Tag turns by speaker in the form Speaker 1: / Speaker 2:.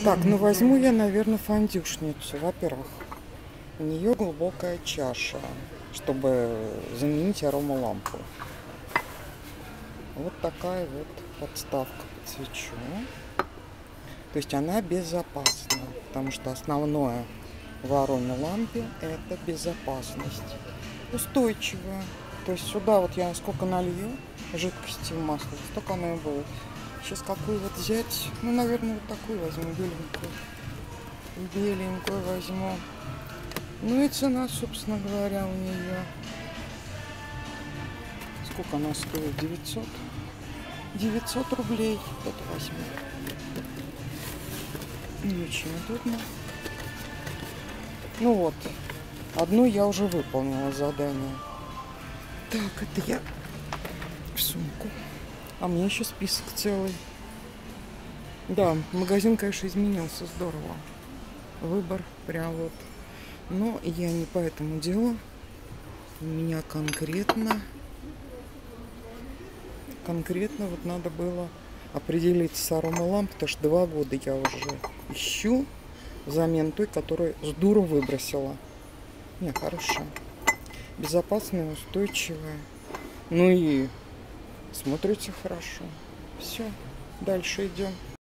Speaker 1: Так, ну возьму я, наверное, фондюшницу. Во-первых, у нее глубокая чаша, чтобы заменить аромалампу. Вот такая вот подставка под свечу. То есть она безопасна, потому что основное в аромалампе это безопасность. Устойчивая. То есть сюда вот я сколько налью жидкости в масло, столько оно и будет. Сейчас какую вот взять? Ну, наверное, вот такую возьму, беленькую. Беленькую возьму. Ну и цена, собственно говоря, у нее. Сколько она стоит? 900? 900 рублей. Вот возьму. Не очень удобно. Ну вот. Одну я уже выполнила задание. Так, это я в сумку. А мне еще список целый. Да, магазин, конечно, изменился здорово. Выбор прям вот. Но я не по этому делу. У меня конкретно вот надо было определиться с аромалампой, потому что 2 года я уже ищу взамен той, которую с дуру выбросила. Не, хорошая. Безопасная, устойчивая. Ну и смотрится хорошо. Все, дальше идем.